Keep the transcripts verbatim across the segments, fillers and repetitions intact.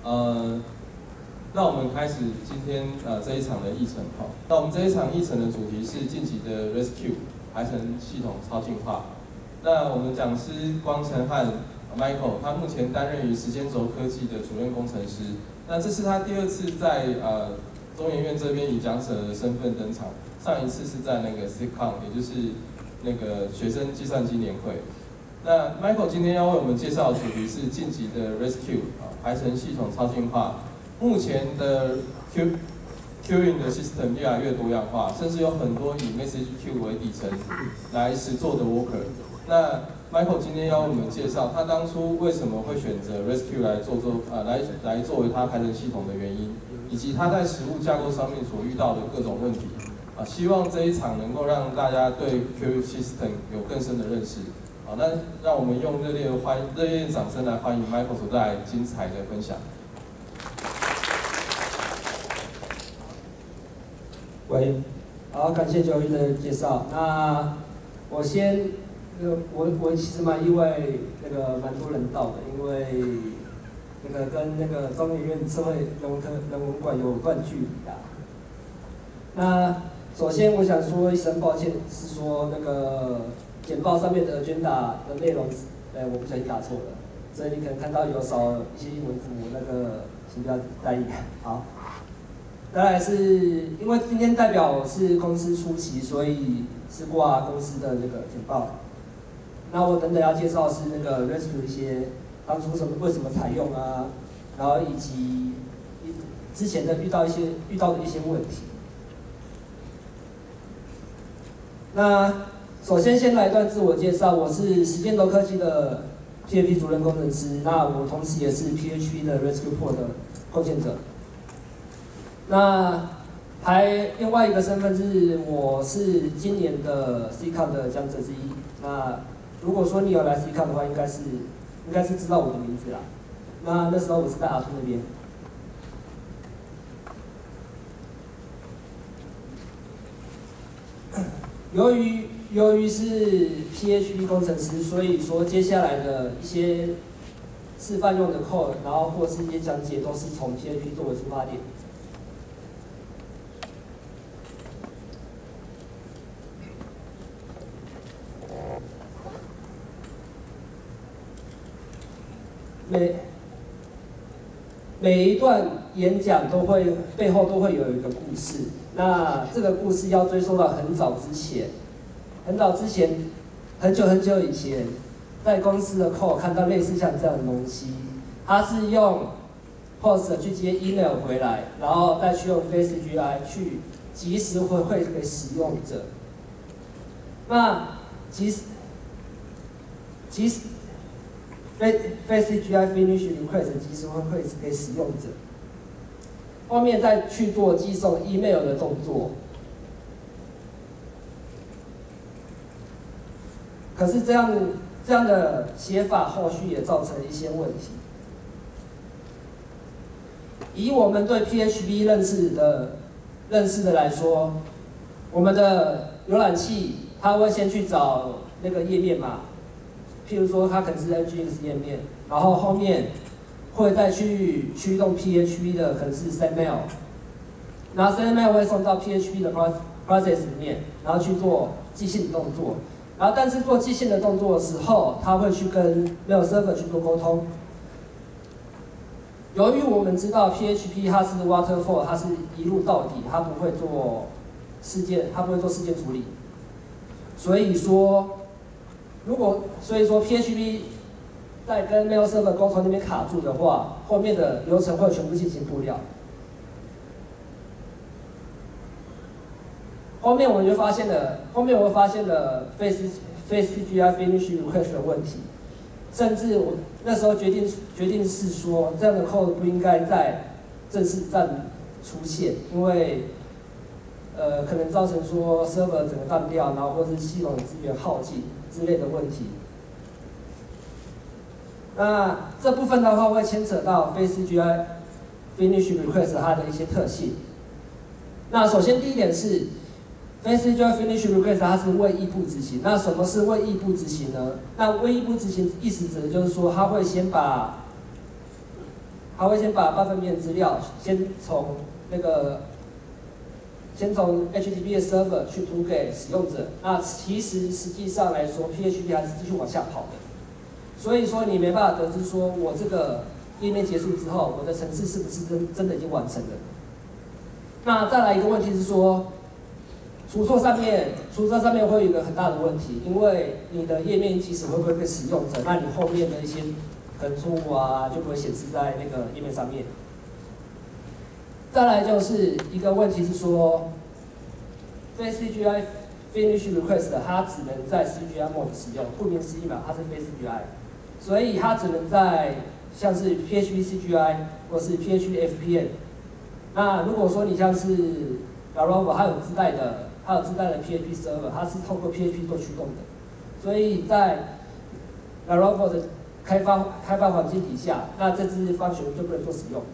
呃，那我们开始今天呃这一场的议程哈。那我们这一场议程的主题是近期的 Rescue 排程系统超进化。那我们讲师光成和 Michael， 他目前担任于时间轴科技的主任工程师。那这是他第二次在呃中研院这边以讲者的身份登场，上一次是在那个 SIGCON， 也就是那个学生计算机年会。那 Michael 今天要为我们介绍的主题是近期的 Rescue 啊排程系统超进化。目前的 Q Queuing 的 system 越来越多样化，甚至有很多以 Message Queue 为底层来实做的 worker。那 Michael 今天要为我们介绍他当初为什么会选择 Rescue 来做做啊来来作为他排程系统的原因，以及他在实务架构上面所遇到的各种问题。啊，希望这一场能够让大家对 Queuing system 有更深的认识。好，那让我们用热烈的欢热烈的掌声来欢迎 Michael 所带来精彩的分享。 喂，好，感谢九一的介绍。那我先，呃，我我其实蛮意外，那个蛮多人到的，因为那个跟那个中研院社会人文科人文馆有段距离啊。那首先我想说一声抱歉，是说那个简报上面的 agenda 的内容，呃，我不小心打错了，所以你可能看到有少一些英文字母，那个请不要在意。好。再来是因为今天代表是公司出席，所以是挂公司的那个简报。那我等等要介绍是那个 Rescue 一些当初什么为什么采用啊，然后以及之前的遇到一些遇到的一些问题。那首先先来一段自我介绍，我是时间轴科技的 P H P 主任工程师，那我同时也是 P H P 的 Rescue Port 的贡献者。那还另外一个身份是，我是今年的 SIGCON 的讲者之一。那如果说你有来 SIGCON 的话，应该是应该是知道我的名字啦。那那时候我是在阿图那边。由于由于是 P H P 工程师，所以说接下来的一些示范用的 code， 然后或是一些讲解都是从 P H P 作为出发点。每每一段演讲都会背后都会有一个故事，那这个故事要追溯到很早之前，很早之前，很久很久以前，在公司的 code 看到类似像这样的东西，它是用 post 去接 email 回来，然后再去用 FaceGI 去及时回馈给使用者。那及时及时FaceGI finish request 及时回馈给使用者，后面再去做寄送 email 的动作。可是这样这样的写法后续也造成一些问题。以我们对 P H P 认识的认识的来说，我们的浏览器它会先去找那个页面嘛。譬如说，它可能是 N G X 页面，然后后面会再去驱动 P H P 的，可能是 Sendmail， 然后 Sendmail 会送到 P H P 的 process 里面，然后去做寄信的动作。然后，但是做寄信的动作的时候，它会去跟 Mail Server 去做沟通。由于我们知道 P H P 它是 Waterfall， 它是一路到底，它不会做事件，它不会做事件处理，所以说。如果所以说 P H P 在跟 Mail Server 沟通那边卡住的话，后面的流程会全部进行不了。后面我们就发现了，后面我们发现了 Face FaceGI Finish Request 的问题，甚至我那时候决定决定是说，这样的 code 不应该在正式站出现，因为呃可能造成说 server 整个断掉，然后或是系统资源耗尽之类的问题。那这部分的话会牵扯到 FaceGI Finish Request 它的一些特性。那首先第一点是 FaceGI Finish Request 它是未异步执行。那什么是未异步执行呢？那未异步执行意思指的就是说，它会先把它会先把八分面资料先从那个先从 H T T P 的 server 去图给使用者。那其实实际上来说 ，P H P 还是继续往下跑的。所以说你没办法得知说我这个页面结束之后，我的程式是不是真真的已经完成了。那再来一个问题是说，出错上面，出错上面会有一个很大的问题，因为你的页面即使会不会被使用者，那你后面的一些可能错误啊，就不会显示在那个页面上面。再来就是一个问题是说，非 C G I finish request 它只能在 C G I mode 使用，顾名思义嘛，它是非 C G I， 所以它只能在像是 P H P C G I 或是 P H P F P N。那如果说你像是 Laravel 它有自带的，它有自带的 P H P server， 它是透过 P H P 做驱动的，所以在 Laravel 的开发开发环境底下，那这支方选就不能做使用。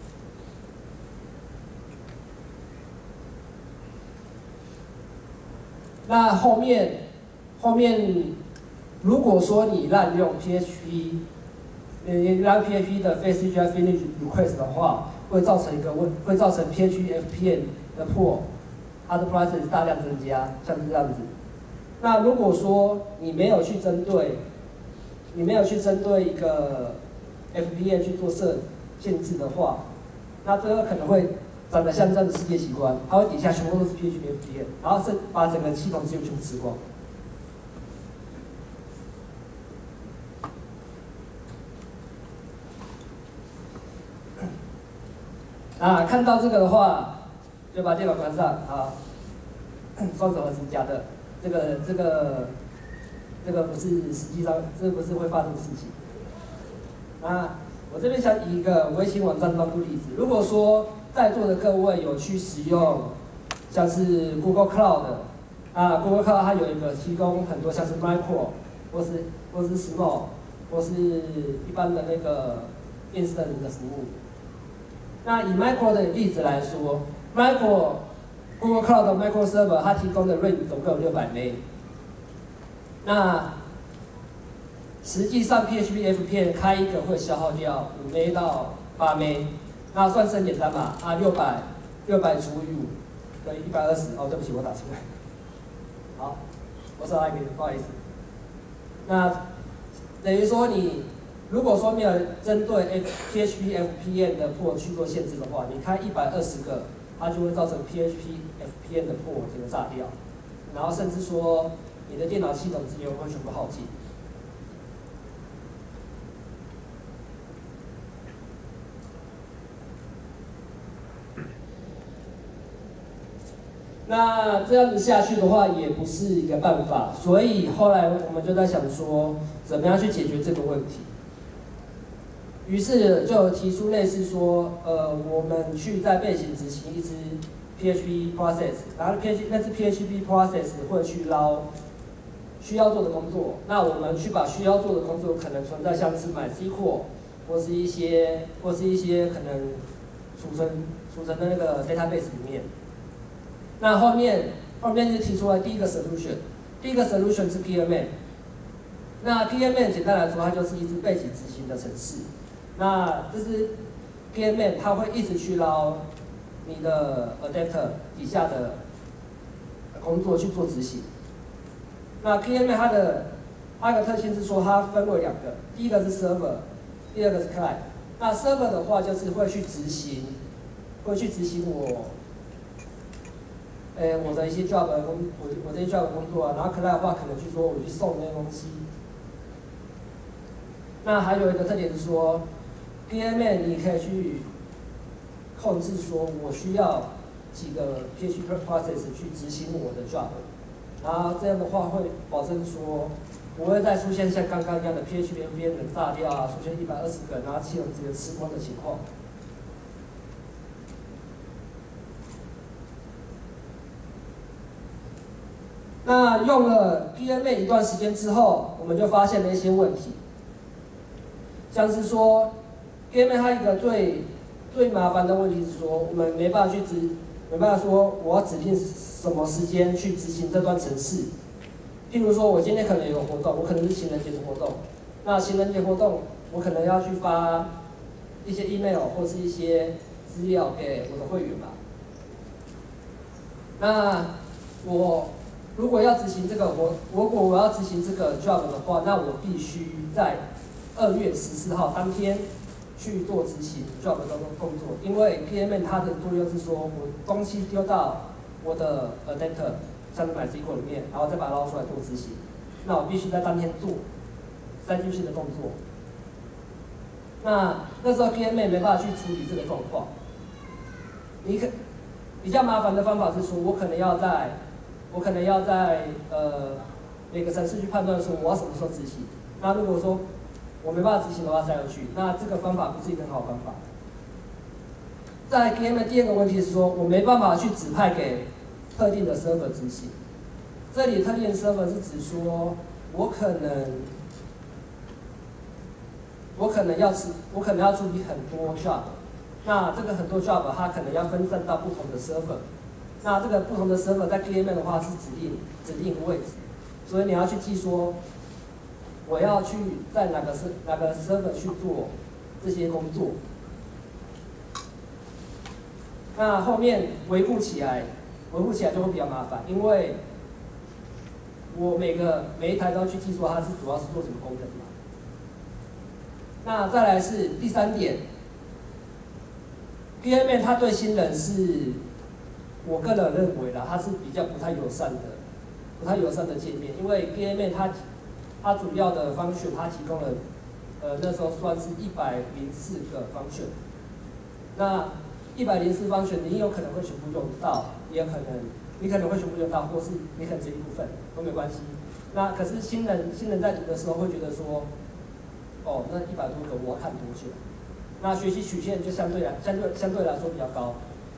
那后面后面，如果说你滥用 P H P， 你让 P H P 的非 C G I finish request 的话，会造成一个问，会造成 P H P F P N 的 pool， 它的 process 大量增加，像是这样子。那如果说你没有去针对，你没有去针对一个 F P N 去做设限制的话，那最后可能会长得像这样的世界奇观，它会底下全部都是 P H P F P N， 然后是把整个系统资源全部吃光。啊，看到这个的话，就把电脑关上啊，双手合十假的，这个这个这个不是实际上，这不是会发生的事情。啊，我这边想以一个微型网站当做例子，如果说在座的各位有去使用像是 Google Cloud 啊 ，Google Cloud 它有一个提供很多像是 Micro 或是或是 Small 或是一般的那个 Instant 的服务。那以 Micro 的例子来说 ，Micro Google Cloud 的 Micro Server 它提供的 range 总共有六百 M B。那实际上 P H P F P N 开一个会消耗掉五 M B 到八 M B。那算是很简单嘛，啊，六百六百除以五等于一百二十。哦，对不起，我打错了。好，我少来一个，不好意思。那等于说你如果说没有针对 P H P F P N 的 pool 去做限制的话，你开一百二十个，它就会造成 P H P F P N 的 pool 整个炸掉，然后甚至说你的电脑系统资源会全部耗尽。那这样子下去的话，也不是一个办法，所以后来我们就在想说，怎么样去解决这个问题。于是就提出类似说，呃，我们去在背景执行一支 P H P process， 然后 P H P 那支 P H P process 会去捞需要做的工作，那我们去把需要做的工作可能存在像是 MySQL 或是一些或是一些可能储存储存的那个 database 里面。那后面后面就提出了第一个 solution， 第一个 solution 是 P M N。那 P M N 简单来说，它就是一支背景执行的程式。那这支 P M N 它会一直去捞你的 adapter 底下的工作去做执行。那 P M N 它的它的特性是说，它分为两个，第一个是 server， 第二个是 client。那 server 的话就是会去执行，会去执行我。呃，我的一些 job 的工，我我这些 job 的工作啊，然后 client 的话可能去说我去送那些东西。那还有一个特点是说 ，P M N 你可以去控制说我需要几个 P H P process 去执行我的 job， 然后这样的话会保证说不会再出现像刚刚一样的 P H P F P N 冷炸掉啊，出现一百二十个，然后系统直接吃光的情况。那用了 P M N 一段时间之后，我们就发现了一些问题，像是说 P M N 它一个最最麻烦的问题是说，我们没办法去执，没办法说我要指定什么时间去执行这段程式。譬如说，我今天可能有个活动，我可能是情人节的活动，那情人节活动我可能要去发一些 email 或是一些资料给我的会员嘛。那我如果要执行这个，我如果我要执行这个 job 的话，那我必须在二月十四号当天去做执行 job 的工作，因为 P M 它的作用是说，我东西丢到我的 adapter 像是 MySQL 里面，然后再把它捞出来做执行，那我必须在当天做塞进去的动作。那那时候 P M 没办法去处理这个状况，你可比较麻烦的方法是说，我可能要在，我可能要在呃每个程式去判断说我要什么时候执行。那如果说我没办法执行的话塞回去，那这个方法不是一个很好的方法。在 P M 的第二个问题是说，我没办法去指派给特定的 server 执行。这里特定的 server 是指说，我可能。我可能要处，我可能要处理很多 job， 那这个很多 job 它可能要分散到不同的 server， 那这个不同的 server 在 P M 的话是指定指定位置，所以你要去记说，我要去在哪个 server 哪个 server 去做这些工作，那后面维护起来，维护起来就会比较麻烦，因为我每个每一台都要去记说它是主要是做什么功能嘛。那再来是第三点 ，P M 它对新人是，我个人认为啦，它是比较不太友善的，不太友善的界面，因为 P M 它它主要的方选它提供了，呃那时候算是一百零四个方选，那一百零四方选你有可能会全部用到，也有可能你可能会全部用到，或是你可能只一部分都没关系。那可是新人新人在读的时候会觉得说。哦，那一百多个我要看多久？那学习曲线就相对来相对相对来说比较高。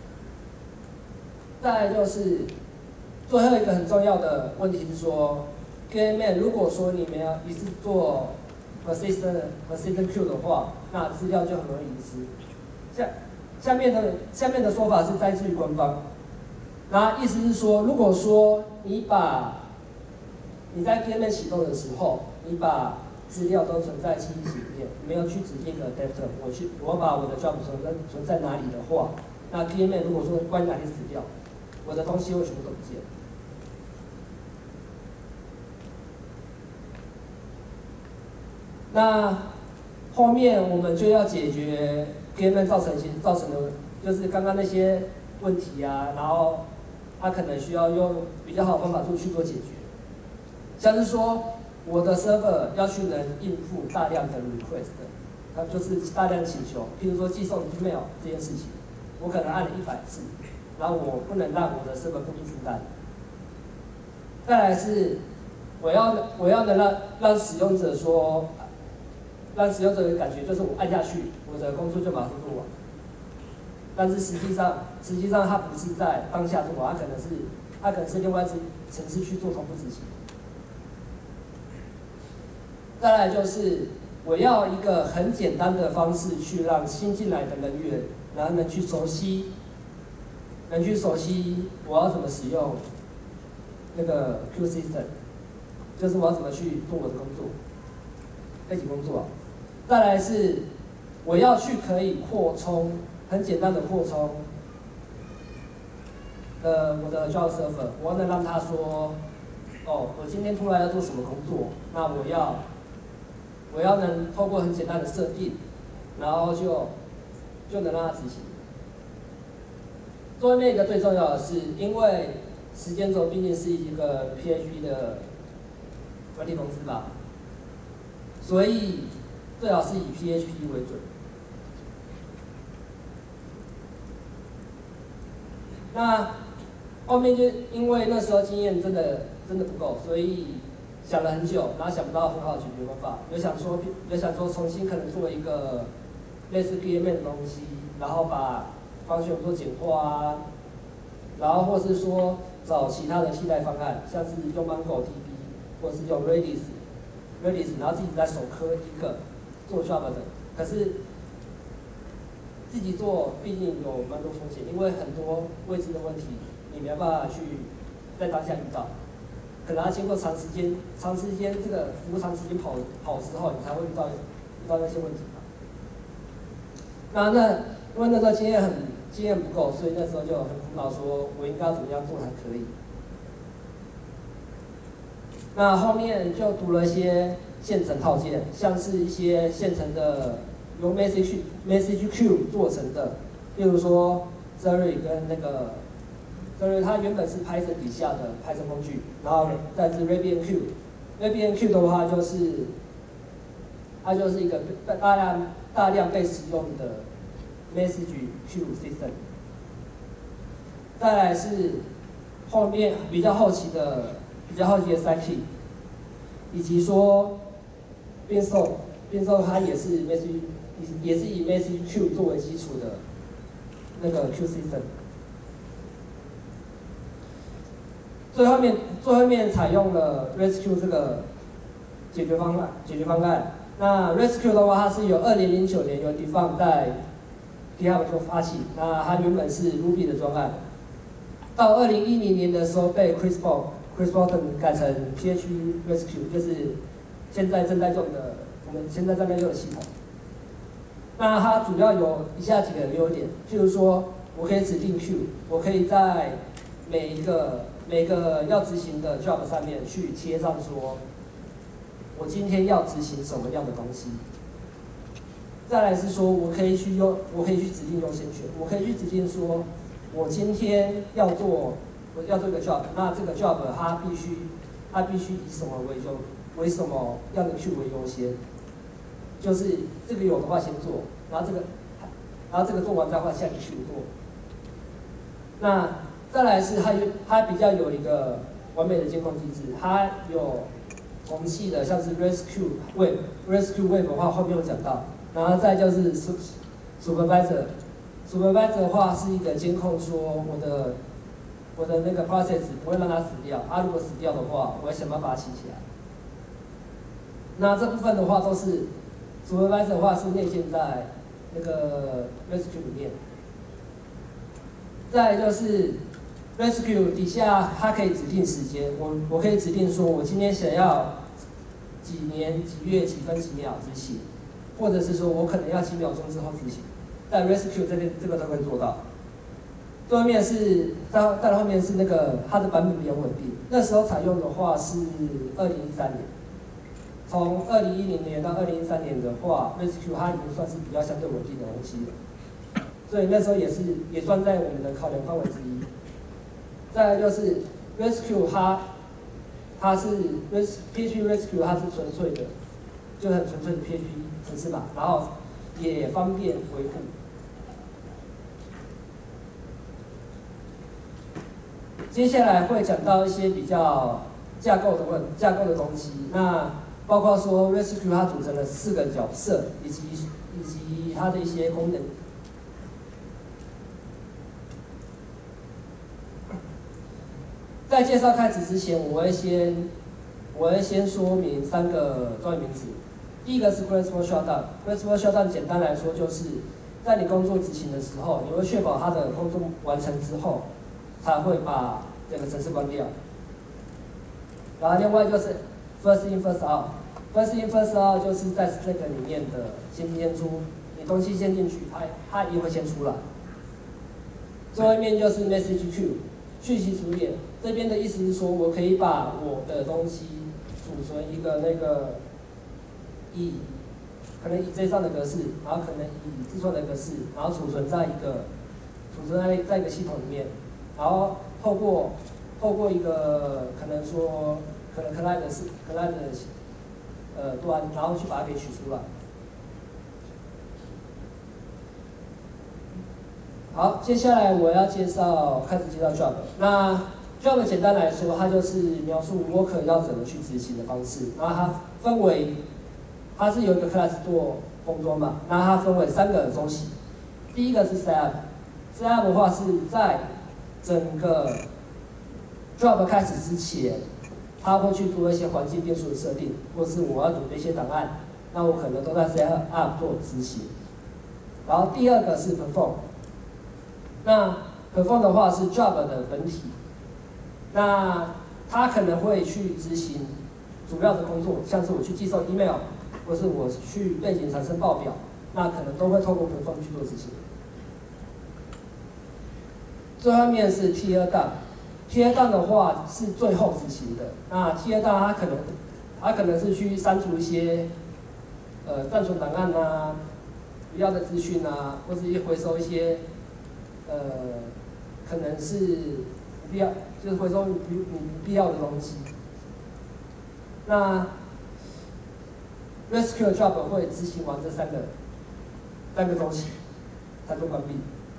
再来就是最后一个很重要的问题是说 ，P M 如果说你们要你是做 persistent persistent queue 的话，那资料就很容易遗失。下下面的下面的说法是摘自于官方，那意思是说，如果说你把你在 P M 启动的时候，你把资料都存在记忆体里面，没有去指定一个 adapter， 我去我把我的 job 存在存在哪里的话，那 P M 如果说关哪里死掉，我的东西会全部都不见。那后面我们就要解决 P M 造成造成的，就是刚刚那些问题啊，然后它可能需要用比较好的方法做去做解决，像是说。我的 server 要去能应付大量的 request， 它就是大量请求，譬如说寄送 email 这件事情，我可能按了一百次，然后我不能让我的 server 过度负担。再来是，我要我要能让让使用者说，让使用者的感觉就是我按下去，我的工作就马上做完。但是实际上实际上它不是在当下做完，它可能是它可能是另外一支程式去做同步执行。再来就是，我要一个很简单的方式去让新进来的人员，然后能去熟悉，能去熟悉我要怎么使用那个 Q system， 就是我要怎么去做我的工作，背景工作。再来是，我要去可以扩充，很简单的扩充，呃，我的 Java server， 我能让他说，哦，我今天突然要做什么工作，那我要。我要能透过很简单的设定，然后就就能让它执行。最后面一个最重要的是，因为时间轴毕竟是一个 P H P 的软体公司吧，所以最好是以 P H P 为准。那后面就因为那时候经验真的真的不够，所以。想了很久，然后想不到很好的解决方法，有想说，有想说重新可能做一个类似 P M 的东西，然后把方选做简化啊，然后或是说找其他的替代方案，像是用 MongoDB 或是用 Redis，Redis， 然后自己再手刻一个做 Java 的，可是自己做毕竟有蛮多风险，因为很多未知的问题你没有办法去在当下遇到。可能要经过长时间、长时间这个服务长时间跑跑之后，你才会遇到遇到那些问题嘛。 那那因为那时候经验很经验不够，所以那时候就很苦恼，说我应该要怎么样做才可以。那后面就读了一些现成套件，像是一些现成的由 message message queue 做成的，例如说 Zeri 跟那个 Zeri 它原本是 Python 底下的 Python 工具，然后再是 RabbitMQ。RabbitMQ 的话就是它就是一个大量大量被使用的 message queue system。再来是后面比较后期的比较后期的 Scikit， 以及说 Beanstalk，Beanstalk 它也是 message 也是以 message queue 作为基础的那个 queue system。最后面最后面采用了 REST-Queue 这个解决方案解决方案。那 REST-Queue 的话，它是由二零零九年由 Defunt 在 GitHub 中发起，那它原本是 Ruby 的专案，到二零一零年的时候被 Chris Paul Chris Bolton 改成 P H P REST-Queue， 就是现在正在用的我们现在正在用的系统。那它主要有以下几个优点，譬如说我可以指定 queue， 我可以在每一个每个要执行的 job 上面去贴上说，我今天要执行什么样的东西。再来是说，我可以去优，我可以去指定优先权，我可以去指定说，我今天要做，我要做一个 job， 那这个 job 它必须，它必须以什么为优，为什么样的 queue 为优先？就是这个有的话先做，然后这个，然后这个做完再换下一个 queue 做。那再来是它有它比较有一个完美的监控机制，它有同系的像是 REST-Queue Web，REST-Queue Web 的话后面有讲到，然后再就是 Supervisor，Supervisor 的话是一个监控说我的我的那个 process 不会让它死掉，啊如果死掉的话，我会想办法把它起起来。那这部分的话都是 Supervisor 的话是内建在那个 REST-Queue 里面。再来就是 REST-Queue 底下它可以指定时间，我我可以指定说我今天想要几年几月几分几秒执行，或者是说我可能要几秒钟之后执行，在 REST-Queue 这边这个都可以做到。最后面是在在后面是那个它的版本比较稳定，那时候采用的话是二零一三年，从二零一零年到二零一三年的话 ，REST-Queue 它已经算是比较相对稳定的东西了。所以那时候也是也算在我们的考量范围之一。再来就是 REST-Queue 它它是 REST P H P REST-Queue 它是纯粹的，就很纯粹的 P H P 程式码，然后也方便维护。接下来会讲到一些比较架构的问架构的东西，那包括说 REST-Queue 它组成了四个角色，以及以及它的一些功能。在介绍开始之前，我会先我会先说明三个专有名词。第一个是 graceful shutdown。graceful shutdown 简单来说就是在你工作执行的时候，你会确保它的工作完成之后，才会把这个程式关掉。然后另外就是 first in first out。first in first out 就是在 Slack 里面的先进先出，你东西先进去，它它一定会先出来。最后一面就是 message queue， 讯息主页。这边的意思是说，我可以把我的东西储存一个那个以可能以 J 上的格式，然后可能以字串的格式，然后储存在一个储存在在一个系统里面，然后透过透过一个可能说可能 client 的是 client 的呃端，然后去把它给取出来。好，接下来我要介绍开始介绍 job。那 job 简单来说，它就是描述 worker 要怎么去执行的方式。然后它分为，它是有一个 class 做封装嘛，然后它分为三个周期。第一个是 setup，setup 的话是在整个 job 开始之前，它会去做一些环境变数的设定，或是我要准备一些档案，那我可能都在 setup 做执行。然后第二个是 perform， 那 perform 的话是 job 的本体。那他可能会去执行主要的工作，像是我去寄送 email， 或是我去背景产生报表， 那可能都会透过 perform 去做执行。最后面是 tier down，tier down 的话是最后执行的。那 tier down 它可能它可能是去删除一些呃暂存档案啊、不要的资讯啊，或是回收一些呃可能是不必要，就是回收你不你不必要的东西。那 rescue job 会执行完这三个三个周期才做关闭。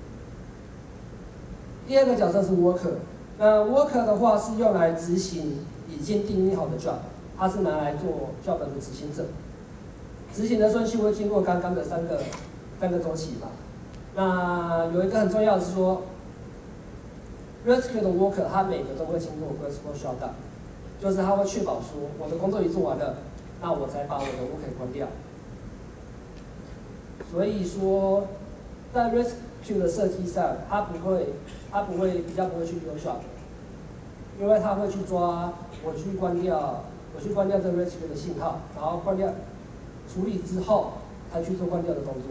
第二个角色是 worker， 那 worker 的话是用来执行已经定义好的 job， 它是拿来做 job 的执行者。执行的顺序会经过刚刚的三个三个周期嘛。那有一个很重要的是说 ，rescue 的 worker 它每个都会经过 graceful shutdown， 就是它会确保说我的工作已做完了，那我才把我的 worker 关掉。所以说，在 rescue 的设计上，它不会，它不会比较不会去丢 job， 因为它会去抓我去关掉，我去关掉这个 rescue 的信号，然后关掉处理之后，才去做关掉的动作。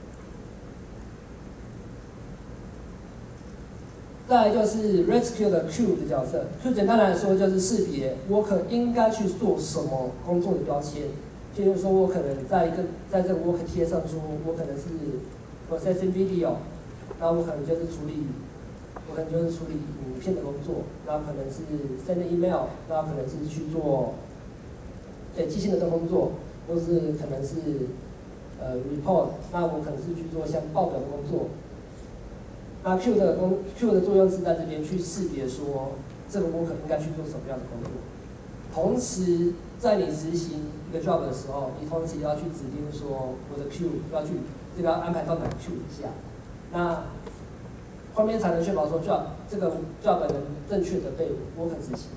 再来就是 rescue 的 Q 的角色 ，Q 简单来说就是识别 worker 应该去做什么工作的标签。譬如说，我可能在一个在这个 worker 贴上说，我可能是 processing video， 那我可能就是处理，我可能就是处理影片的工作，那可能是 send email， 那可能是去做对寄信的工作，或是可能是呃 report， 那我可能是去做像报表的工作。那 Q 的工 Q 的作用是在这边去识别说这个 worker 应该去做什么样的工作，同时在你执行一个 job 的时候，你同时也要去指定说我的 Q 要去这个要安排到哪个 Q 以下，那后面才能确保说 job 这个 job 能正确的被 worker 执行。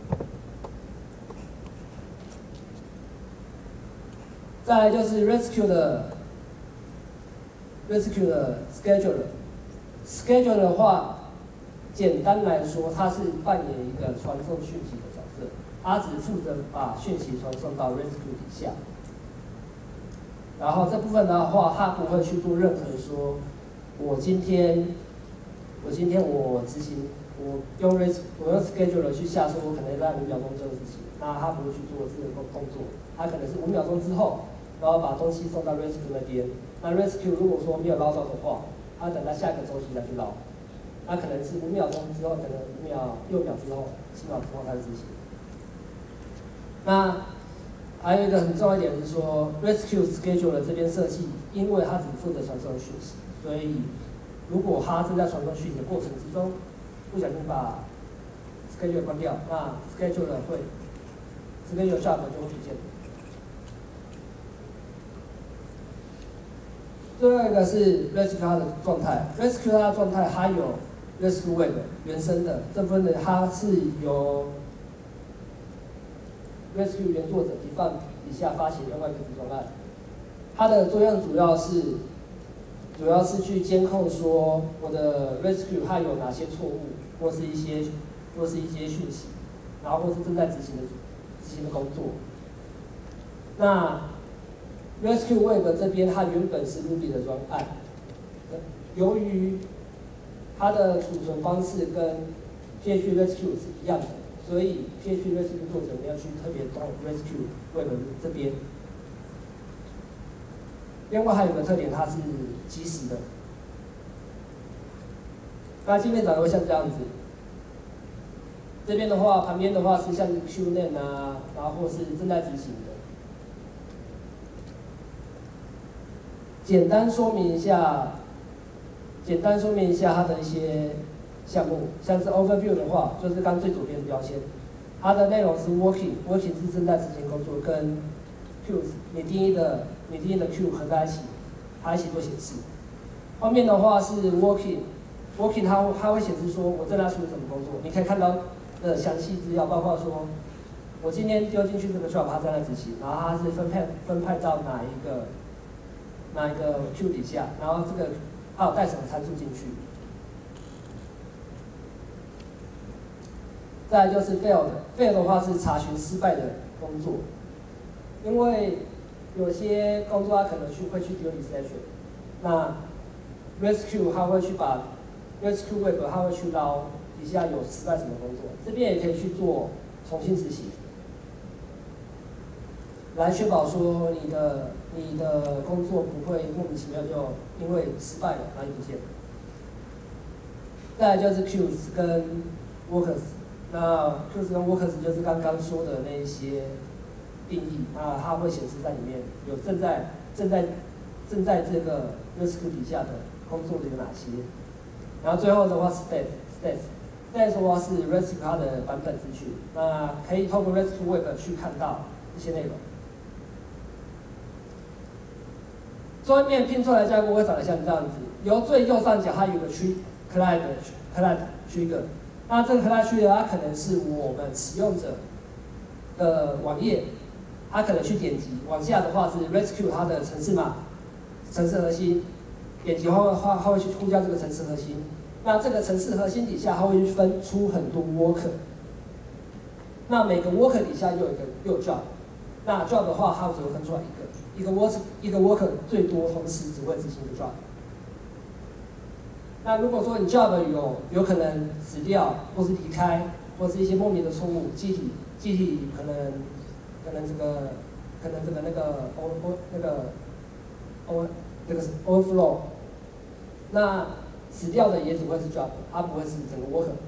再来就是 rescue 的 rescue 的 scheduler。Schedule 的话，简单来说，它是扮演一个传送讯息的角色，它只负责把讯息传送到 rescue 底下。然后这部分的话，它不会去做任何说，我今天，我今天我执行，我用 res 我用 scheduler 去下说，我可能在五秒钟做的事情，那它不会去做这个动作，它可能是五秒钟之后，然后把东西送到 rescue 那边。那 rescue 如果说没有捞到的话，他等到下一个周期再去捞，那可能是五秒钟之后，可能五秒、六秒之后、七秒之后才执行。那还有一个很重要一点是说 ，rescue scheduler 这边设计，因为它只负责传送讯息，所以如果它正在传送讯息的过程之中，不小心把 scheduler 关掉，那 scheduler 会 scheduler job 就会不见。最后一个是 rescue 它的状态 ，rescue 它的状态，它有 rescue web 原生的这部分呢，它是由 rescue 原作者 define 底下发行另外一个子专案，它的作用主要是主要是去监控说我的 rescue 它有哪些错误，或是一些或是一些讯息，然后或是正在执行的执行的工作。那Rescue Web 这边它原本是 Ruby 的专案，由于它的储存方式跟 P H P Rescue 是一样的，所以 P H P Rescue 作者没有去特别动 Rescue Web 这边。另外还有个特点，它是即时的。那界面长得会像这样子。这边的话，旁边的话是像 Q name 啊，然后或是正在执行的。简单说明一下，简单说明一下它的一些项目，像是 Overview 的话，就是刚最左边的标签，它的内容是 Working，Working 是正在执行工作，跟 Q 你定义的你定义的 Q 合在一起，它一起做显示。后面的话是 Working，Working 它它会显示说我正在处理什么工作，你可以看到的详细资料，包括说我今天丢进去这个 job 它正在执行，然后它是分配分派到哪一个。哪一个 Q 底下，然后这个还有带什么参数进去。再来就是 fail 的 ，fail 的话是查询失败的工作，因为有些工作它可能去会去丢 exception， 那 rescue 它会去把 rescue web 它会去捞底下有失败什么工作，这边也可以去做重新执行，来确保说你的你的工作不会莫名其妙就因为失败了哪里不见。再来就是 queues 跟 workers， 那 queues 跟 workers 就是刚刚说的那一些定义，那它会显示在里面有正在正在正在这个 rescue 底下的工作的有哪些。然后最后的话 state state state 的话是 rescue 它的版本资讯，那可以透过 rescue web 去看到这些内容。桌面拼出来的架构会长得像这样子，由最右上角它有个区 client client trigger， 那这个 client trigger 它可能是我们使用者的网页，它可能去点击，往下的话是 rescue 它的程式码、程式核心，点击后的话它会去呼叫这个程式核心，那这个程式核心底下它会去分出很多 worker， 那每个 worker 底下又有一个又有 job， 那 job 的话它只会分出来一个。一个 worker 一个 worker 最多同时只会执行一个 job。那如果说你 job 有有可能死掉，或是离开，或是一些莫名的错误，机体机体可能可能这个可能这个那个 o o 那个 o 这个 overflow， 那死掉的也只会是 job， 它不会是整个 worker。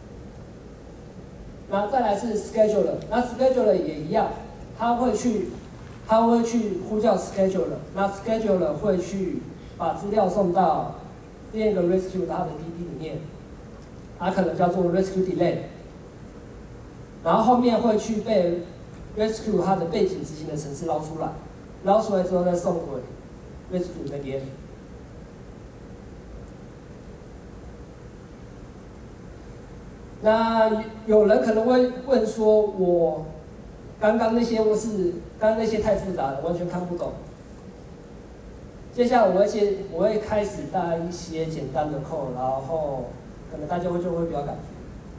那再来是 scheduler， 那 scheduler 也一样，它会去。它会去呼叫 scheduler， 那 scheduler 会去把资料送到另一个 rescue 它的 D B 里面，它可能叫做 rescue delay， 然后后面会去被 rescue 它的背景执行的程式捞出来，捞出来之后再送回 rescue 那边。那有人可能会问说，我刚刚那些我是刚刚那些太复杂了，完全看不懂。接下来我会先我会开始带一些简单的 code， 然后可能大家会就会比较感觉，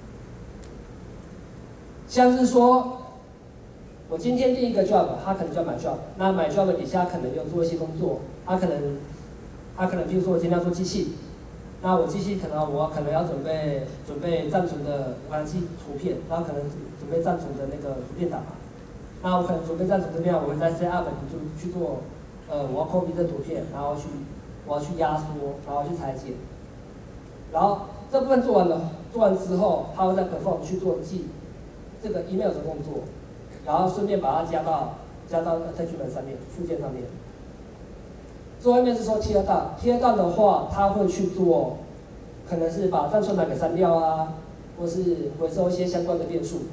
像是说，我今天定一个 job， 它可能叫买 job， 那买 job 底下可能要做一些工作，它可能它可能比如说我今天要做机器，那我机器可能我可能要准备准备暂存的浏览器图片，然后可能准备暂存的那个图片档案。那我可能准备暂存这边，我会在 set up 就去做，呃，我要 copy 这图片，然后去我要去压缩，然后去裁剪，然后这部分做完了，做完之后，它会在 perform 去做寄这个 email 的动作，然后顺便把它加到加到 attachment 上面，附件上面。最后一面是说 tear down，tear down 的话，它会去做，可能是把暂存档给删掉啊，或是回收一些相关的变数。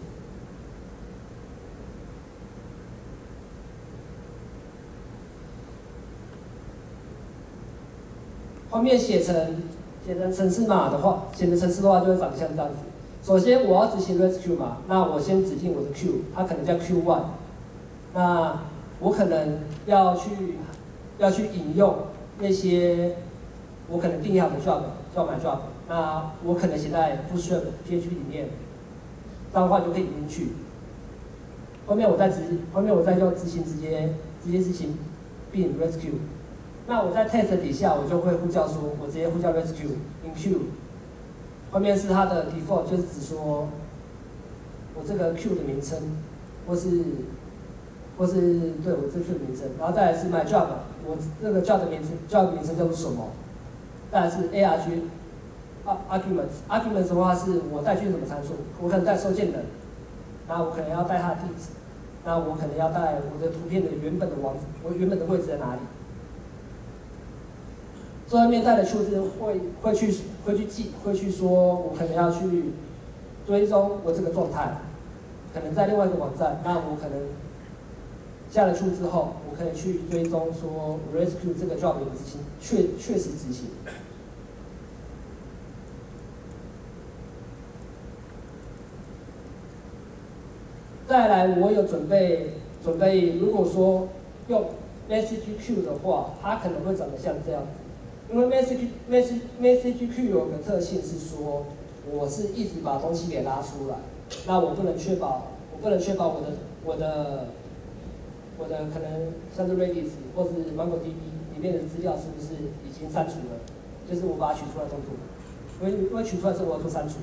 后面写成写成程式码的话，写成程式的话就会长得像这样子。首先我要执行 rescue 嘛，那我先指定我的 Q， 它可能叫 Q 一， 那我可能要去要去引用那些我可能定义好的 job， 叫 my job， 那我可能写在 Bootstrap P H P 里面，这样的话就可以引进去。后面我再执后面我再用执行直接直接执行并 rescue。那我在 test 底下，我就会呼叫说，我直接呼叫 rescue in Q， 后面是它的 default， 就是指说我这个 Q 的名称，或是或是对我这 Q 的名称，然后再来是 my job， 我这个 job 的名称 job 的名称叫做什么？再来是 arg arguments arguments 的话是我带去什么参数？我可能带收件人，那我可能要带它的地址，那我可能要带我的图片的原本的网址，我原本的位置在哪里？最后面带的数字会会去会去记会去说，我可能要去追踪我这个状态，可能在另外一个网站，那我可能下了处之后，我可以去追踪说 rescue 这个 job 有执行确确实执行。再来，我有准备准备，如果说用 message queue 的话，它可能会长得像这样子。因为 message message message queue 有个特性是说，我是一直把东西给拉出来，那我不能确保，我不能确保我的我的我的可能像是 Redis 或是 MongoDB 里面的资料是不是已经删除了，就是我把它取出来动作，因为因为取出来之后我要做删除。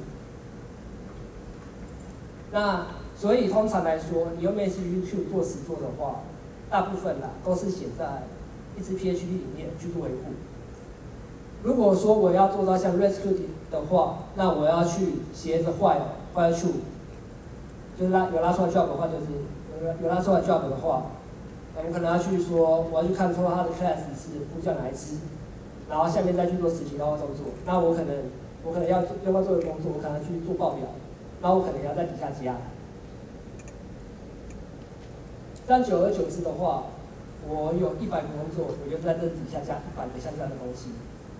那所以通常来说，你用 MySQL 做实作的话，大部分啦都是写在一支 P H P 里面去做维护。如果说我要做到像 RESTful 的话，那我要去写一个 while while true， 就是拉有拉出来 job 的话，就是有有拉出来 job 的话，我可能要去说，我要去看出它的 class 是呼叫哪一支，然后下面再去做实体化动作。那我可能我可能要要要做的工作，我可能去做报表，然后我可能要在底下加。这样久而久之的话，我有一百个工作，我就在这底下加一百个像这样的东西。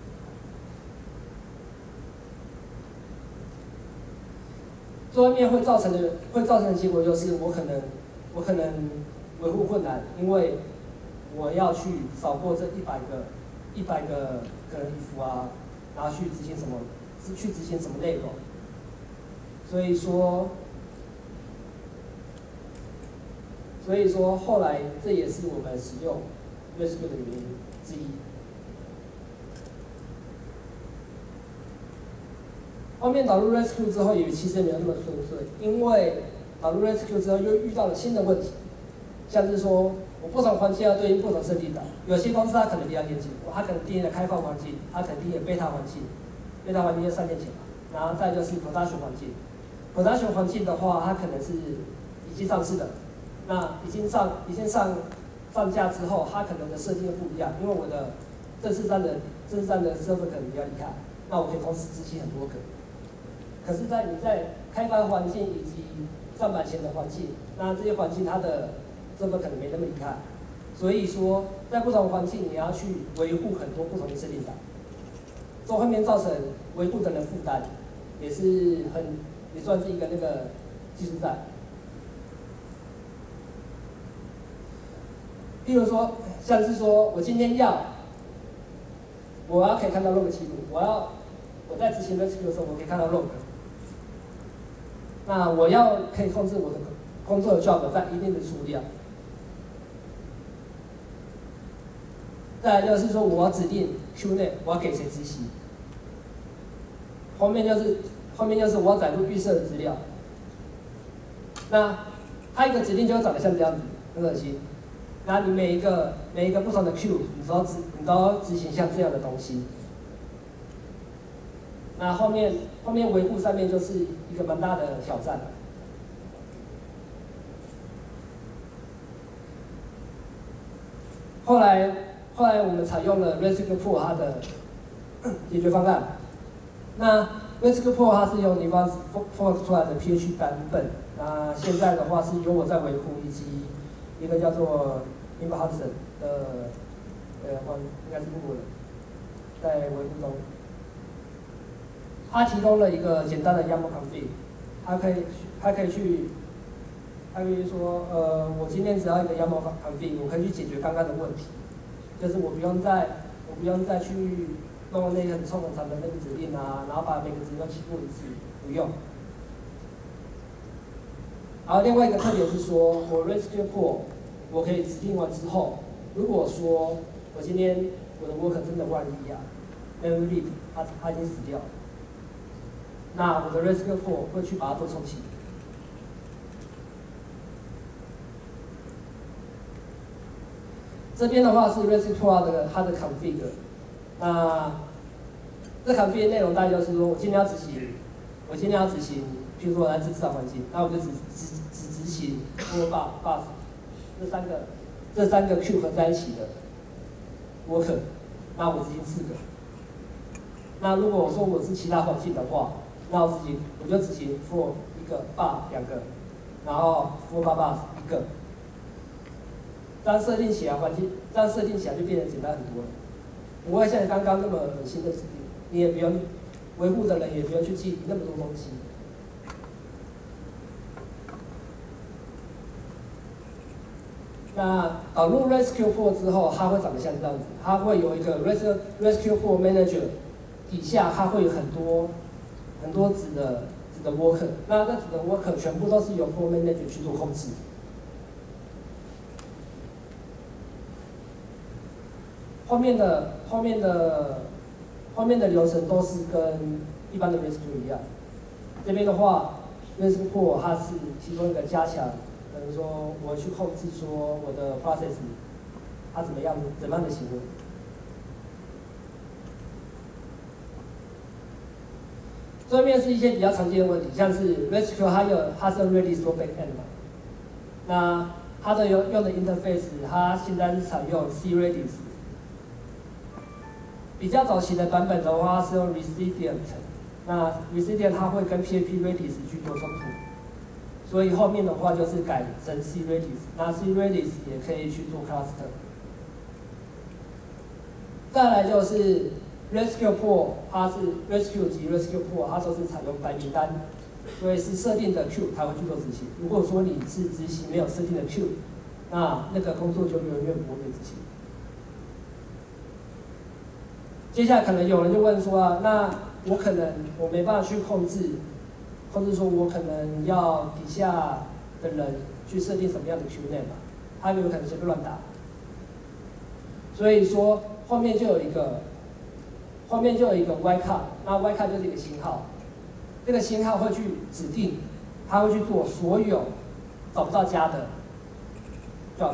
最后面会造成的会造成的结果就是我可能我可能维护困难，因为我要去扫过这一百个一百个可能 if 啊，然后去执行什么去执行什么内容，所以说所以说后来这也是我们使用 RESTful 的原因之一。后面导入 RESTful 之后，也其实没有那么顺遂，因为导入 RESTful 之后又遇到了新的问题，像是说我不同环境要对应不同设定档，有些公司它可能比较严谨，它可能定义了开放环境，它可能定义了 beta 环境 ，beta 环境就三年前嘛，然后再就是 production 环境 ，production 环境的话，它可能是已经上市的，那已经上已经上上架之后，它可能的设定又不一样，因为我的正式站的正式站的 server 可能比较厉害，那我可以同时执行很多个。可是，在你在开发环境以及上版前的环境，那这些环境它的这个可能没那么厉害，所以说在不同环境你要去维护很多不同的设定档，这后面造成维护的人负担，也是很也算是一个那个技术战。例如说，像是说我今天要，我要可以看到 log 记录，我要我在执行 RESTful 的时候，我可以看到 log。那我要可以控制我的工作的 job 在一定的数量。再来就是说，我要指定 Q 内我要给谁执行。后面就是后面就是我要载入预设的资料。那它一个指令就会长得像这样子，很恶心。那你每一个每一个不同的 Q， 你都要执你都要执行像这样的东西。那后面后面维护上面就是一个蛮大的挑战。后来后来我们采用了 RESTful Pro 它的解决方案。那 RESTful Pro 它是用 Nivas fork 出来的 P H P 版本。那现在的话是由我在维护，以及一个叫做 Imber Hudson 的呃，应该是中国人，在维护中。它提供了一个简单的 YAML config， 它可以它可以去，它可以说，呃，我今天只要一个 YAML config， 我可以去解决刚刚的问题，就是我不用再我不用再去弄那个很臭很长的那个指令啊，然后把每个指令都起步一次，不用。然后另外一个特点是说，我 RESTful Pro 我可以指定完之后，如果说我今天我的 worker 真的万一啊 ，memory leak 它它已经死掉了。那我的 RESTful Pro 会去把它做重启。这边的话是 RESTful Pro 的它的 config， 那这 config 内容大概就是说，我今天要执行，我今天要执行，譬如说我来自市场环境，那我就只只只执行 for bar bus 这三个这三个 Q 合在一起的 worker， 那我执行四个。那如果我说我是其他环境的话，那我执行我就执行 for 一个 bar 两个，然后 for bar bus 一个。这样设定起来环境，这样设定起来就变得简单很多了，不会像刚刚那么恶心的指令，你也不用维护的人也不用去记那么多东西。那导入 RESTful Pro 之后，它会长得像这样子，它会有一个 RESTful Pro Manager， 底下它会有很多很多子的子的 worker， 那这子的 worker 全部都是由 Pro Manager 去做控制。 后面的后面的后面的流程都是跟一般的 rescue 一样。这边的话 ，rescue pool 它是其中一个加强，可能说我去控制说我的 process 它怎么样怎么样的行为。这面是一些比较常见的问题，像是 rescue 它有它是 Redis 做 backend 嘛，那它的用用的 interface 它现在是采用 C Redis。比较早期的版本的话是用 Resilient， 那 Resilient 它会跟 P H P Redis 去做冲突，所以后面的话就是改成 C Redis， 那 C Redis 也可以去做 cluster。再来就是 Rescue Pool， 它是 Rescue 及 Rescue Pool， 它都是采用白名单，所以是设定的 Q 才会去做执行。如果说你是执行没有设定的 Q， 那那个工作就永远不会被执行。接下来可能有人就问说啊，那我可能我没办法去控制，或者说我可能要底下的人去设定什么样的 Q name 嘛，他有可能随便乱打。所以说后面就有一个，后面就有一个 wildcard， 那 wildcard 就是一个星号，这个星号会去指定，它会去做所有找不到家的 job。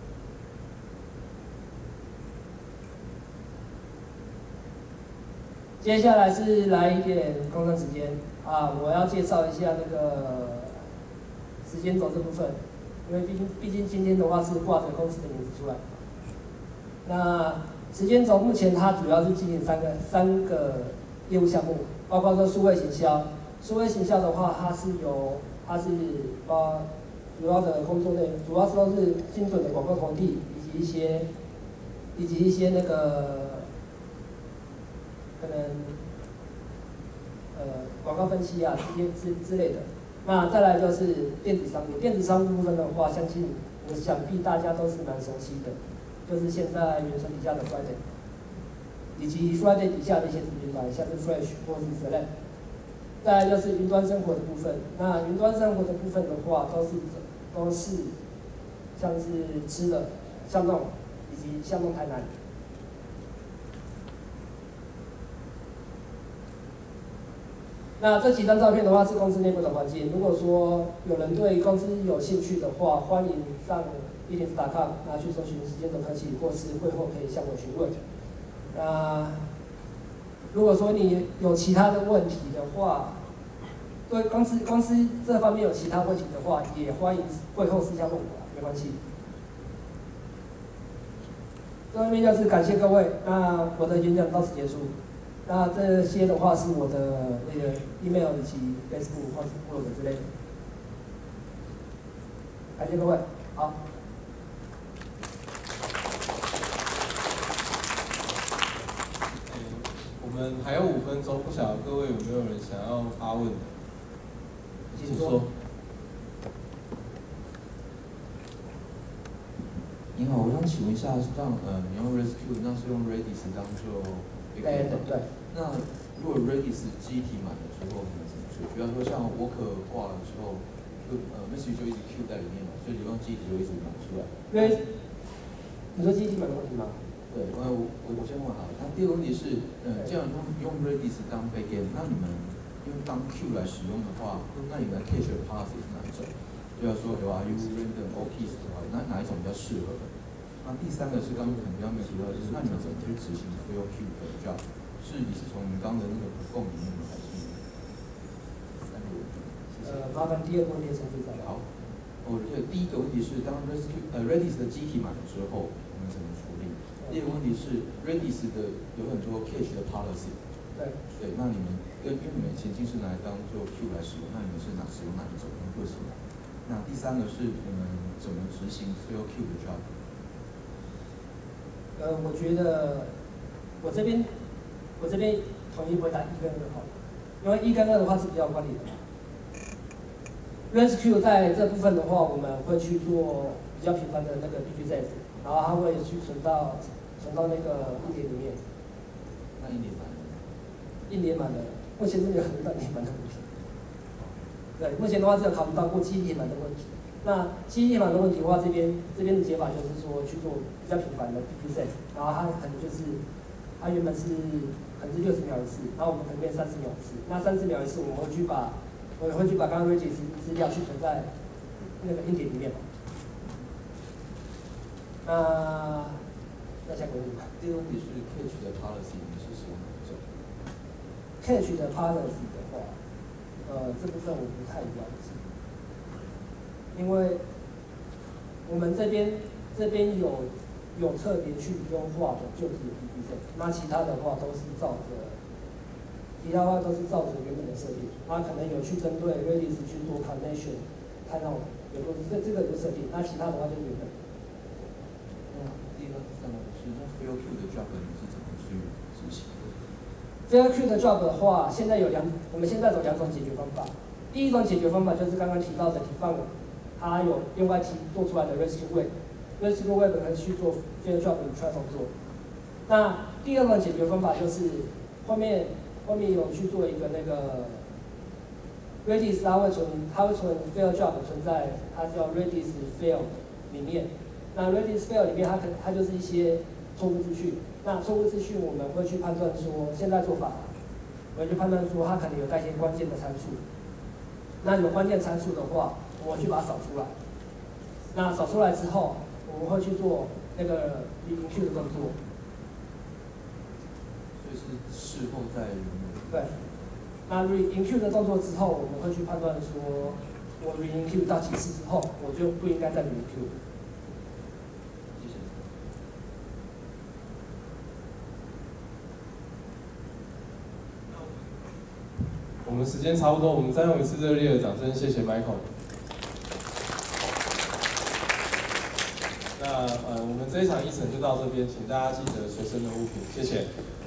接下来是来一点工作时间啊，我要介绍一下那个时间轴这部分，因为毕竟毕竟今天的话是挂着公司的名字出来。那时间轴目前它主要是进行三个三个业务项目，包括说数位行销。数位行销的话，它是由它是把主要的工作内容，主要是都是精准的广告投递，以及一些以及一些那个。可能呃广告分析啊这些之之类的。那再来就是电子商务，电子商务部分的话，相信我想必大家都是蛮熟悉的，就是现在原神底下的 Friday， 以及 Friday 底下的一些子品牌，像是 Fresh 或是 Select。再来就是云端生活的部分，那云端生活的部分的话，都是都是像是吃的，像弄以及像弄台南。那这几张照片的话是公司内部的环境。如果说有人对公司有兴趣的话，欢迎上一零四点 com 那去搜寻时间轴科技，或是会后可以向我询问。那如果说你有其他的问题的话，对公司公司这方面有其他问题的话，也欢迎会后私下问我，没关系。这方面就是感谢各位，那我的演讲到此结束。那这些的话是我的那个 email 以及 Facebook 或者 blog 之类的，感谢各位，好。 我们还有五分钟，不晓得各位有没有人想要发问的？请说。 你好，我想请问一下，像呃，你用 Rescue， 那是用 Redis 当做对对对。 那如果 Redis 记忆体满的时候，你们怎么处理？比方说像 Worker 挂了之后，就呃 message 就一直 queue 在里面嘛，所以流量记忆体就一直满出来。 因为你说记忆体满的问题吗？ 对，呃，我我先问好了。那第二个问题是，呃，既然用用 Redis 当 backend， 那你们用当 queue 来使用的话，那你们 cache 的 policy 是哪一种？就要说 L R U random O keys 的话，那哪一种比较适合？那第三个是刚刚可能比较没有提到，就是那你们怎么去执行 fail queue 的 job？ 是你是从你刚刚的那个 perform 里面吗？还是三个问题？ 呃，麻烦第二个问题重复再来。 好，我的第一个问题是，当 Rescue 呃 Redis 的机体满了之后，我们怎么处理？第二个问题是 Redis 的有很多 cache 的 policy。 对。 对，那你们因为因为你们前期是拿来当做 queue 来使用，那你们是哪使用哪一种？为什么？那第三个是你们怎么执行 fail queue 的 job？ 呃，我觉得我这边我这边统一回答一跟二好了，因为一跟二的话是比较关联的嘛。Rescue 在这部分的话，我们会去做比较频繁的那个 B G Z， 然后它会去存到存到那个硬碟里面。 那硬碟满了？ 硬碟满了，目前是没有考虑到硬碟满的问题。对，目前的话是有考虑到过记忆体满的问题。 那记忆面板的问题的话，这边这边的解法就是说去做比较频繁的 P P set， 然后它可能就是它原本是可能是六十秒一次，然后我们可能变三十秒一次。那三十秒一次，我们会去把我们会去把刚刚 Redis 资料去存在那个硬碟里面嘛。那那下个问题吧。 第二个问题是 Cache 的 policy 你是使用哪种 ？Cache 的 policy 的话，呃，这部分我不太了解。因为我们这边这边有有特别去优化的，就只有 P P set， 那其他的话都是照着，其他的话都是照着原本的设定，那可能有去针对 Redis 去做 connection， 看到有做这这个有设定，那其他的话就是原本。 那第二、第三个是那 Fail Q 的 job 你是怎么去执行的 Fail Q 的 job 的话，现在有两，我们现在有两种解决方法。第一种解决方法就是刚刚提到的 Define， 它有另外提做出来的 Rescue Web，Rescue Web 可以去做 Fail Job 的 try 动作。那第二种解决方法就是后面后面有去做一个那个 Redis， 它会存它会存 Fail Job 存在它叫 Redis Fail 里面。那 Redis Fail 里面它可它就是一些错误资讯。那错误资讯我们会去判断说，现在做法，我们去判断说它可能有带一些关键的参数。那有关键参数的话，我们去把它扫出来。那扫出来之后，我们会去做那个 re-enqueue 的动作。 所以是事后再对。那 re-enqueue 的动作之后，我们会去判断说，我 re-enqueue 到几次之后，我就不应该再 re-enqueue。 谢谢。 我们时间差不多，我们再用一次热烈的掌声，谢谢 Michael。那呃，我们这一场议程就到这边，请大家记得随身的物品，谢谢。